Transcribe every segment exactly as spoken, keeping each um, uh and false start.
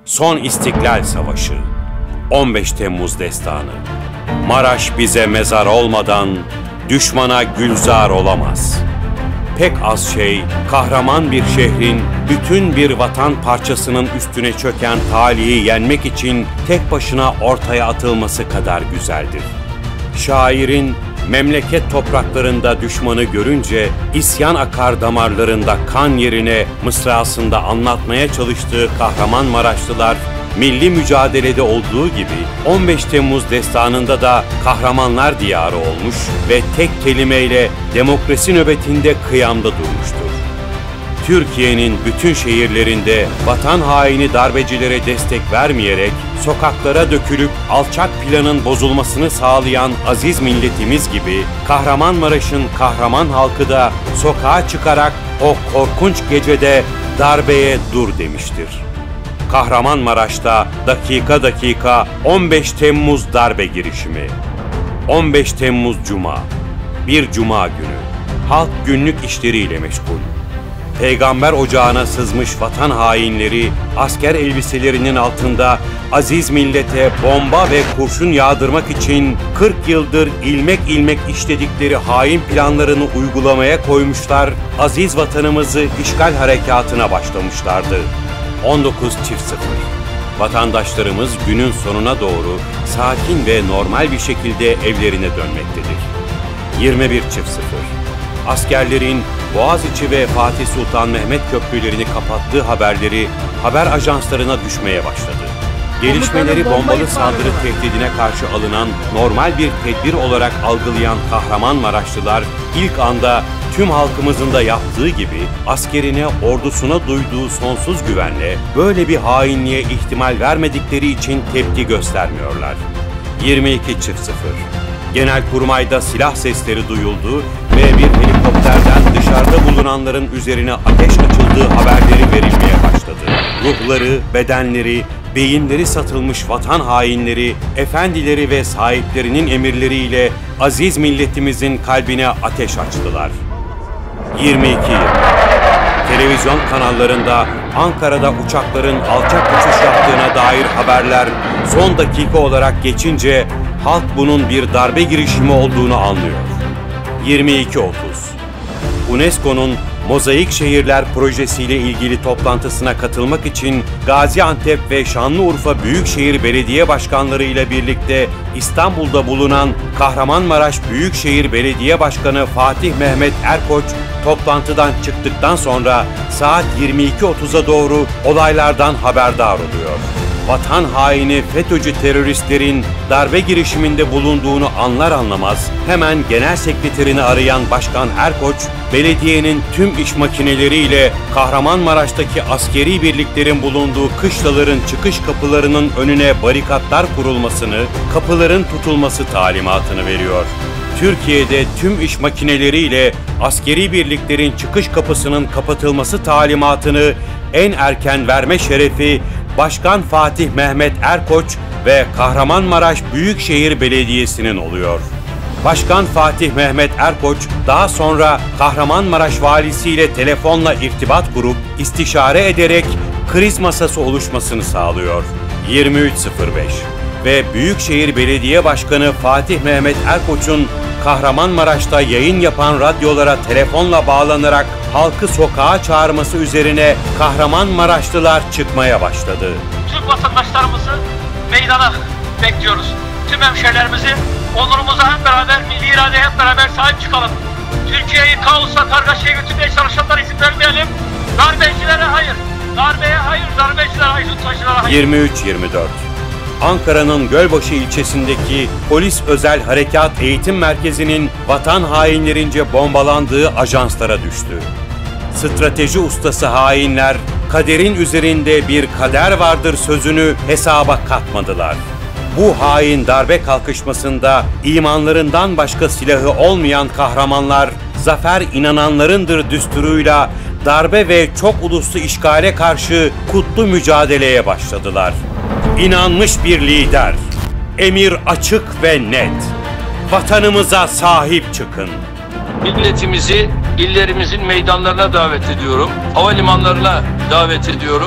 Son İstiklal Savaşı, on beş Temmuz Destanı. Maraş bize mezar olmadan düşmana gülzar olamaz. Pek az şey, kahraman bir şehrin bütün bir vatan parçasının üstüne çöken talihi yenmek için tek başına ortaya atılması kadar güzeldir. Şairin memleket topraklarında düşmanı görünce isyan akar damarlarında kan yerine mısrasında anlatmaya çalıştığı Kahramanmaraşlılar, milli mücadelede olduğu gibi on beş Temmuz Destanı'nda da kahramanlar diyarı olmuş ve tek kelimeyle demokrasi nöbetinde kıyamda durmuştur. Türkiye'nin bütün şehirlerinde vatan haini darbecilere destek vermeyerek sokaklara dökülüp alçak planın bozulmasını sağlayan aziz milletimiz gibi Kahramanmaraş'ın kahraman halkı da sokağa çıkarak o korkunç gecede darbeye dur demiştir. Kahramanmaraş'ta dakika dakika on beş Temmuz darbe girişimi. on beş Temmuz Cuma. Bir Cuma günü. Halk günlük işleriyle meşgul. Peygamber ocağına sızmış vatan hainleri asker elbiselerinin altında aziz millete bomba ve kurşun yağdırmak için kırk yıldır ilmek ilmek işledikleri hain planlarını uygulamaya koymuşlar, aziz vatanımızı işgal harekatına başlamışlardı. on dokuz sıfır. Vatandaşlarımız günün sonuna doğru sakin ve normal bir şekilde evlerine dönmektedir. yirmi bir sıfır. Askerlerin Boğaziçi ve Fatih Sultan Mehmet köprülerini kapattığı haberleri haber ajanslarına düşmeye başladı. Gelişmeleri bombalı saldırı tehdidine karşı alınan normal bir tedbir olarak algılayan Kahramanmaraşlılar ilk anda tüm halkımızın da yaptığı gibi askerine, ordusuna duyduğu sonsuz güvenle böyle bir hainliğe ihtimal vermedikleri için tepki göstermiyorlar. yirmi iki sıfır. Genelkurmay'da silah sesleri duyuldu ve bir helikopterden dışarıda bulunanların üzerine ateş açıldığı haberleri verilmeye başladı. Ruhları, bedenleri, beyinleri satılmış vatan hainleri, efendileri ve sahiplerinin emirleriyle aziz milletimizin kalbine ateş açtılar. yirmi iki Televizyon kanallarında Ankara'da uçakların alçak uçuş yaptığına dair haberler son dakika olarak geçince halk bunun bir darbe girişimi olduğunu anlıyor. yirmi iki otuz UNESCO'nun Mozaik Şehirler projesiyle ilgili toplantısına katılmak için Gaziantep ve Şanlıurfa Büyükşehir Belediye Başkanları ile birlikte İstanbul'da bulunan Kahramanmaraş Büyükşehir Belediye Başkanı Fatih Mehmet Erkoç toplantıdan çıktıktan sonra saat yirmi iki otuza doğru olaylardan haberdar oluyor. Vatan haini FETÖ'cü teröristlerin darbe girişiminde bulunduğunu anlar anlamaz hemen genel sekreterini arayan Başkan Erkoç, belediyenin tüm iş makineleriyle Kahramanmaraş'taki askeri birliklerin bulunduğu kışlaların çıkış kapılarının önüne barikatlar kurulmasını, kapıların tutulması talimatını veriyor. Türkiye'de tüm iş makineleriyle askeri birliklerin çıkış kapısının kapatılması talimatını en erken verme şerefi Başkan Fatih Mehmet Erkoç ve Kahramanmaraş Büyükşehir Belediyesi'nin oluyor. Başkan Fatih Mehmet Erkoç daha sonra Kahramanmaraş Valisi ile telefonla irtibat kurup istişare ederek kriz masası oluşmasını sağlıyor. yirmi üç sıfır beş ve Büyükşehir Belediye Başkanı Fatih Mehmet Erkoç'un Kahramanmaraş'ta yayın yapan radyolara telefonla bağlanarak halkı sokağa çağırması üzerine Kahramanmaraşlılar çıkmaya başladı. Tüm vatandaşlarımızı meydana bekliyoruz. Tüm hemşehrilerimizi onurumuza hep beraber, milli iradeye hep beraber sahip çıkalım. Türkiye'yi kaosla kargaşaya götürmeye çalışanlara izin vermeyelim. Darbecilere hayır, darbeye hayır, darbecilere hayır, taşılara hayır. yirmi üç yirmi dört Ankara'nın Gölbaşı ilçesindeki Polis Özel Harekat Eğitim Merkezi'nin vatan hainlerince bombalandığı ajanslara düştü. Strateji ustası hainler, kaderin üzerinde bir kader vardır sözünü hesaba katmadılar. Bu hain darbe kalkışmasında imanlarından başka silahı olmayan kahramanlar, zafer inananlarındır düsturuyla darbe ve çok uluslu işgale karşı kutlu mücadeleye başladılar. İnanmış bir lider, emir açık ve net, vatanımıza sahip çıkın. Milletimizi illerimizin meydanlarına davet ediyorum, havalimanlarına davet ediyorum.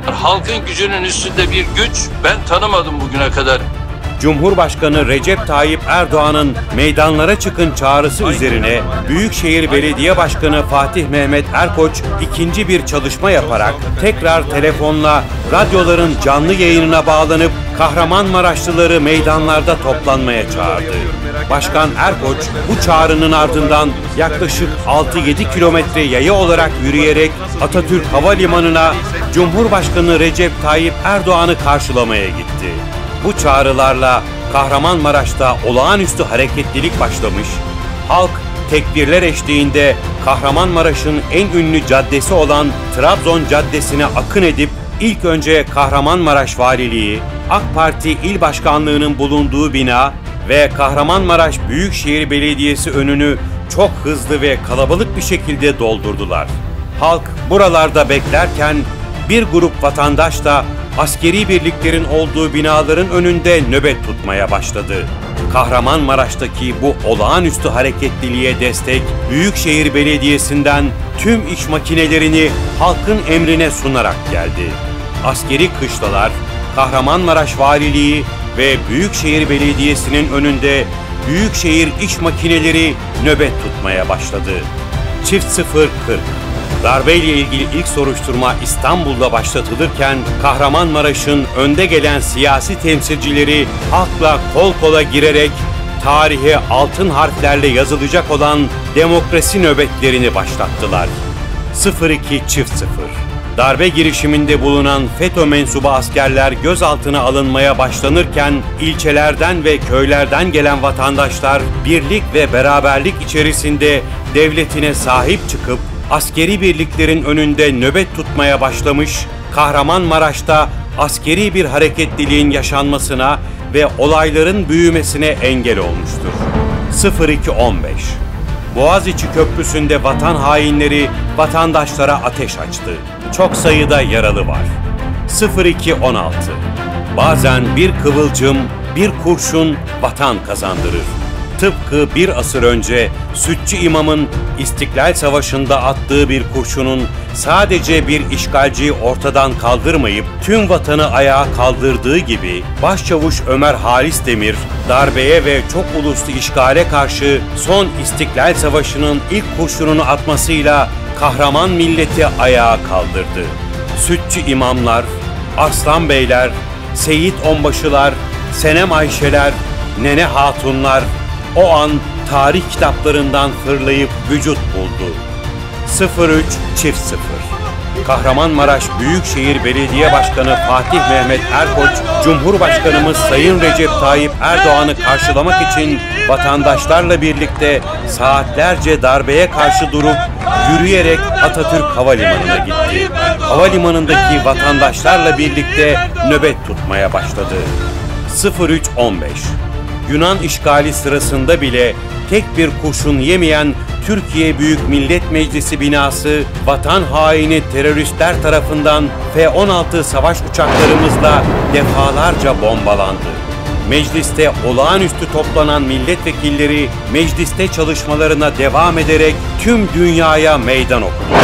Halkın gücünün üstünde bir güç ben tanımadım bugüne kadar. Cumhurbaşkanı Recep Tayyip Erdoğan'ın meydanlara çıkın çağrısı üzerine Büyükşehir Belediye Başkanı Fatih Mehmet Erkoç ikinci bir çalışma yaparak tekrar telefonla radyoların canlı yayınına bağlanıp Kahramanmaraşlıları meydanlarda toplanmaya çağırdı. Başkan Erkoç bu çağrının ardından yaklaşık altı yedi kilometre yaya olarak yürüyerek Atatürk Havalimanı'na Cumhurbaşkanı Recep Tayyip Erdoğan'ı karşılamaya gitti. Bu çağrılarla Kahramanmaraş'ta olağanüstü hareketlilik başlamış, halk tekbirler eşliğinde Kahramanmaraş'ın en ünlü caddesi olan Trabzon Caddesi'ne akın edip ilk önce Kahramanmaraş Valiliği, AK Parti İl Başkanlığı'nın bulunduğu bina ve Kahramanmaraş Büyükşehir Belediyesi önünü çok hızlı ve kalabalık bir şekilde doldurdular. Halk buralarda beklerken bir grup vatandaş da askeri birliklerin olduğu binaların önünde nöbet tutmaya başladı. Kahramanmaraş'taki bu olağanüstü hareketliliğe destek Büyükşehir Belediyesi'nden tüm iş makinelerini halkın emrine sunarak geldi. Askeri kışlalar, Kahramanmaraş Valiliği ve Büyükşehir Belediyesi'nin önünde Büyükşehir iş makineleri nöbet tutmaya başladı. Çift sıfır kırk Darbeyle ilgili ilk soruşturma İstanbul'da başlatılırken Kahramanmaraş'ın önde gelen siyasi temsilcileri halkla kol kola girerek tarihe altın harflerle yazılacak olan demokrasi nöbetlerini başlattılar. sıfır iki çift sıfır Darbe girişiminde bulunan FETÖ mensubu askerler gözaltına alınmaya başlanırken ilçelerden ve köylerden gelen vatandaşlar birlik ve beraberlik içerisinde devletine sahip çıkıp askeri birliklerin önünde nöbet tutmaya başlamış, Kahramanmaraş'ta askeri bir hareketliliğin yaşanmasına ve olayların büyümesine engel olmuştur. sıfır iki on beş Boğaziçi Köprüsü'nde vatan hainleri vatandaşlara ateş açtı. Çok sayıda yaralı var. sıfır iki on altı Bazen bir kıvılcım, bir kurşun vatan kazandırır. Tıpkı bir asır önce Sütçü İmam'ın İstiklal Savaşı'nda attığı bir kurşunun sadece bir işgalciyi ortadan kaldırmayıp tüm vatanı ayağa kaldırdığı gibi Başçavuş Ömer Halis Demir, darbeye ve çok uluslu işgale karşı son İstiklal Savaşı'nın ilk kurşununu atmasıyla kahraman milleti ayağa kaldırdı. Sütçü imamlar, Arslan Beyler, Seyit Onbaşılar, Senem Ayşeler, Nene Hatunlar o an tarih kitaplarından fırlayıp vücut buldu. sıfır üç çift sıfır Kahramanmaraş Büyükşehir Belediye Başkanı Fatih Mehmet Erkoç, Cumhurbaşkanımız Sayın Recep Tayyip Erdoğan'ı karşılamak için vatandaşlarla birlikte saatlerce darbeye karşı durup yürüyerek Atatürk Havalimanı'na gitti. Havalimanındaki vatandaşlarla birlikte nöbet tutmaya başladı. sıfır üç on beş Yunan işgali sırasında bile tek bir kurşun yemeyen Türkiye Büyük Millet Meclisi binası vatan haini teröristler tarafından F on altı savaş uçaklarımızla defalarca bombalandı. Mecliste olağanüstü toplanan milletvekilleri mecliste çalışmalarına devam ederek tüm dünyaya meydan okudu.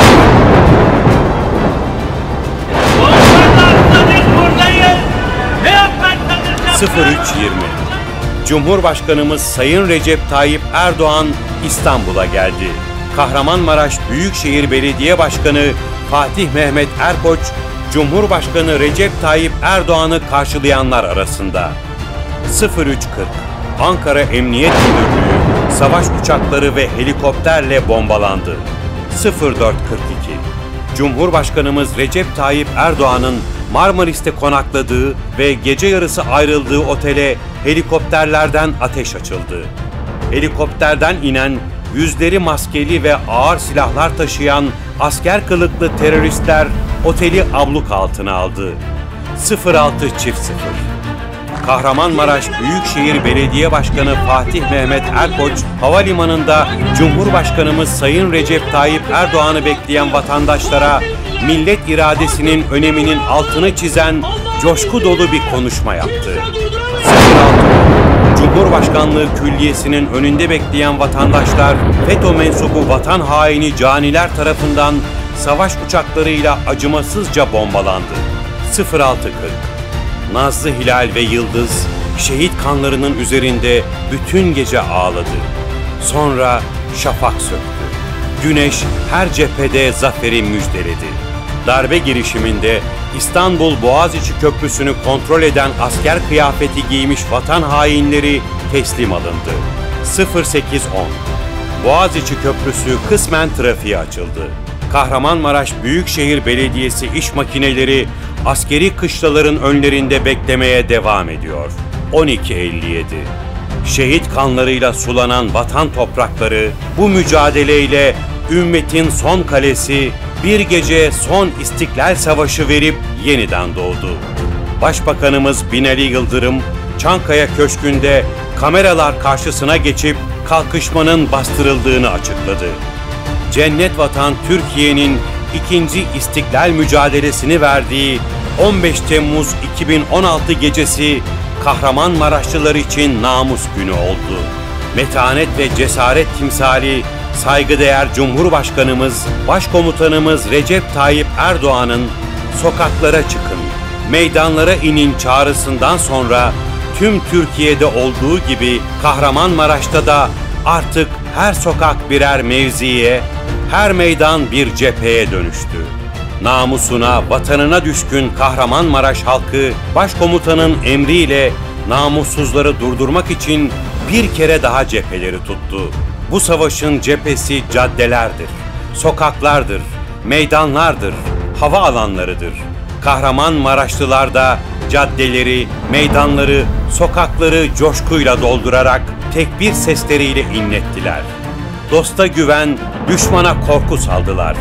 sıfır üç yirmi Cumhurbaşkanımız Sayın Recep Tayyip Erdoğan İstanbul'a geldi. Kahramanmaraş Büyükşehir Belediye Başkanı Fatih Mehmet Erkoç, Cumhurbaşkanı Recep Tayyip Erdoğan'ı karşılayanlar arasında. sıfır üç kırk Ankara Emniyet Müdürlüğü savaş uçakları ve helikopterle bombalandı. sıfır dört kırk iki Cumhurbaşkanımız Recep Tayyip Erdoğan'ın Marmaris'te konakladığı ve gece yarısı ayrıldığı otele helikopterlerden ateş açıldı. Helikopterden inen, yüzleri maskeli ve ağır silahlar taşıyan asker kılıklı teröristler oteli abluk altına aldı. sıfır altı çift sıfır Kahramanmaraş Büyükşehir Belediye Başkanı Fatih Mehmet Erkoç, havalimanında Cumhurbaşkanımız Sayın Recep Tayyip Erdoğan'ı bekleyen vatandaşlara millet iradesinin öneminin altını çizen coşku dolu bir konuşma yaptı. sıfır altı Cumhurbaşkanlığı Külliyesi'nin önünde bekleyen vatandaşlar FETÖ mensubu vatan haini caniler tarafından savaş uçaklarıyla acımasızca bombalandı. sıfır altı kırk. Nazlı Hilal ve Yıldız şehit kanlarının üzerinde bütün gece ağladı. Sonra şafak söktü. Güneş her cephede zaferi müjdeledi. Darbe girişiminde İstanbul Boğaziçi Köprüsü'nü kontrol eden asker kıyafeti giymiş vatan hainleri teslim alındı. sıfır sekiz on. Boğaziçi Köprüsü kısmen trafiğe açıldı. Kahramanmaraş Büyükşehir Belediyesi iş makineleri askeri kışlaların önlerinde beklemeye devam ediyor. on iki elli yedi. Şehit kanlarıyla sulanan vatan toprakları bu mücadeleyle ümmetin son kalesi, bir gece son İstiklal Savaşı verip yeniden doğdu. Başbakanımız Binali Yıldırım, Çankaya Köşkü'nde kameralar karşısına geçip kalkışmanın bastırıldığını açıkladı. Cennet Vatan Türkiye'nin ikinci İstiklal mücadelesini verdiği on beş Temmuz iki bin on altı gecesi Kahramanmaraşlılar için namus günü oldu. Metanet ve cesaret timsali saygıdeğer Cumhurbaşkanımız, Başkomutanımız Recep Tayyip Erdoğan'ın "Sokaklara çıkın, meydanlara inin" çağrısından sonra tüm Türkiye'de olduğu gibi Kahramanmaraş'ta da artık her sokak birer mevziye, her meydan bir cepheye dönüştü. Namusuna, vatanına düşkün Kahramanmaraş halkı, başkomutanın emriyle namussuzları durdurmak için bir kere daha cepheleri tuttu. Bu savaşın cephesi caddelerdir, sokaklardır, meydanlardır, hava alanlarıdır. Kahramanmaraşlılar da caddeleri, meydanları, sokakları coşkuyla doldurarak tekbir sesleriyle inlettiler. Dosta güven, düşmana korku saldılar.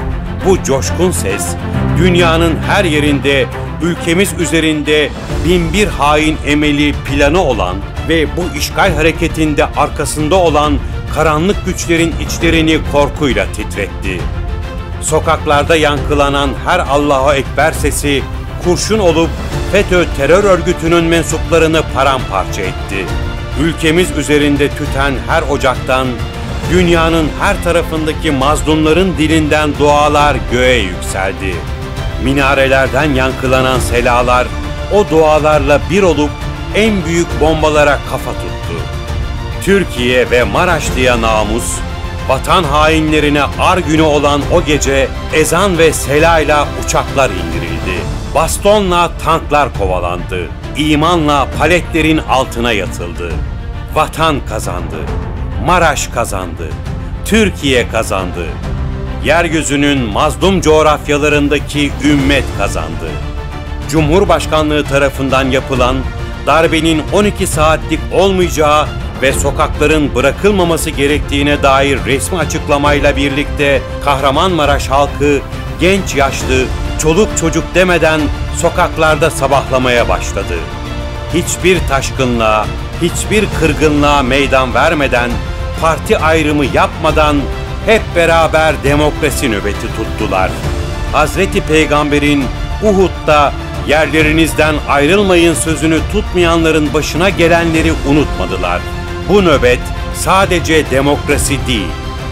Bu coşkun ses, dünyanın her yerinde, ülkemiz üzerinde binbir hain emeli, planı olan ve bu işgal hareketinde arkasında olan karanlık güçlerin içlerini korkuyla titretti. Sokaklarda yankılanan her Allahu Ekber sesi kurşun olup FETÖ terör örgütünün mensuplarını paramparça etti. Ülkemiz üzerinde tüten her ocaktan, dünyanın her tarafındaki mazlumların dilinden dualar göğe yükseldi. Minarelerden yankılanan selalar o dualarla bir olup en büyük bombalara kafa tuttu. Türkiye ve Maraşlı'ya namus, vatan hainlerine ar günü olan o gece ezan ve selayla uçaklar indirildi. Bastonla tanklar kovalandı. İmanla paletlerin altına yatıldı. Vatan kazandı. Maraş kazandı. Türkiye kazandı. Yeryüzünün mazlum coğrafyalarındaki ümmet kazandı. Cumhurbaşkanlığı tarafından yapılan darbenin on iki saatlik olmayacağı ve sokakların bırakılmaması gerektiğine dair resmi açıklamayla birlikte Kahramanmaraş halkı genç yaşlı, çoluk çocuk demeden sokaklarda sabahlamaya başladı. Hiçbir taşkınlığa, hiçbir kırgınlığa meydan vermeden, parti ayrımı yapmadan hep beraber demokrasi nöbeti tuttular. Hazreti Peygamber'in Uhud'da yerlerinizden ayrılmayın sözünü tutmayanların başına gelenleri unutmadılar. Bu nöbet sadece demokrasi değil,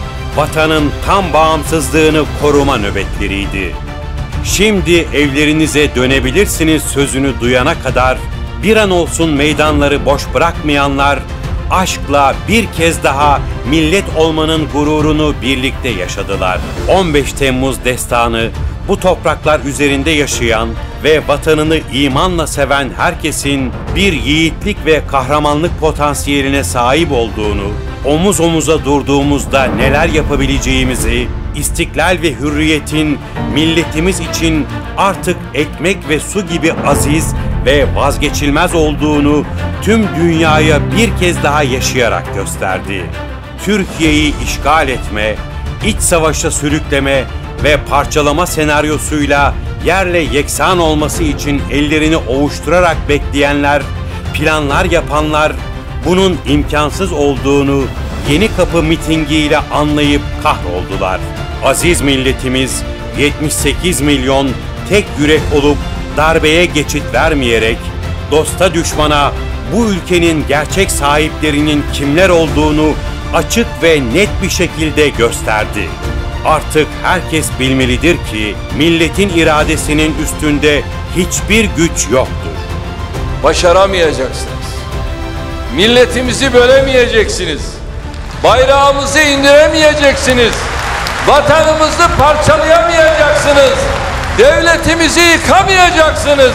vatanın tam bağımsızlığını koruma nöbetleriydi. Şimdi evlerinize dönebilirsiniz sözünü duyana kadar bir an olsun meydanları boş bırakmayanlar, aşkla bir kez daha millet olmanın gururunu birlikte yaşadılar. on beş Temmuz destanı, bu topraklar üzerinde yaşayan ve vatanını imanla seven herkesin bir yiğitlik ve kahramanlık potansiyeline sahip olduğunu, omuz omuza durduğumuzda neler yapabileceğimizi, istiklal ve hürriyetin milletimiz için artık ekmek ve su gibi aziz ve vazgeçilmez olduğunu tüm dünyaya bir kez daha yaşayarak gösterdi. Türkiye'yi işgal etme, iç savaşa sürükleme ve parçalama senaryosuyla yerle yeksan olması için ellerini ovuşturarak bekleyenler, planlar yapanlar bunun imkansız olduğunu Yenikapı mitingiyle anlayıp kahroldular. Aziz milletimiz yetmiş sekiz milyon tek yürek olup darbeye geçit vermeyerek dosta düşmana bu ülkenin gerçek sahiplerinin kimler olduğunu açık ve net bir şekilde gösterdi. Artık herkes bilmelidir ki milletin iradesinin üstünde hiçbir güç yoktur. Başaramayacaksınız. Milletimizi bölemeyeceksiniz. Bayrağımızı indiremeyeceksiniz. Vatanımızı parçalayamayacaksınız. Devletimizi yıkamayacaksınız.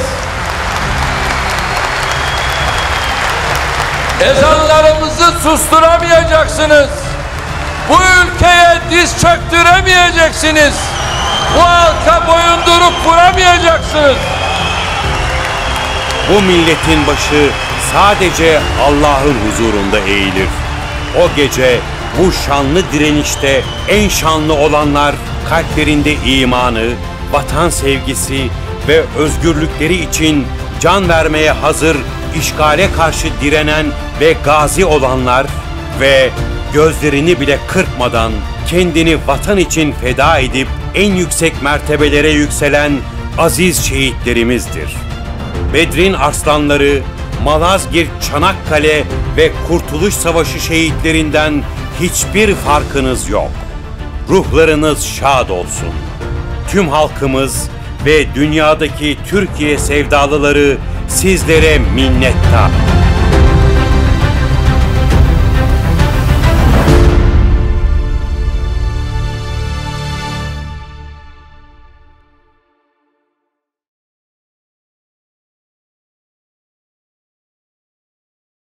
Ezanlarımızı susturamayacaksınız. Bu ülkeye diz çöktüremeyeceksiniz. Bu halka boyundurup vuramayacaksınız. Bu milletin başı sadece Allah'ın huzurunda eğilir. O gece bu şanlı direnişte en şanlı olanlar kalplerinde imanı, vatan sevgisi ve özgürlükleri için can vermeye hazır, işgale karşı direnen ve gazi olanlar ve gözlerini bile kırpmadan kendini vatan için feda edip en yüksek mertebelere yükselen aziz şehitlerimizdir. Bedrin arslanları, Malazgirt, Çanakkale ve Kurtuluş Savaşı şehitlerinden hiçbir farkınız yok. Ruhlarınız şad olsun. Tüm halkımız ve dünyadaki Türkiye sevdalıları sizlere minnettar.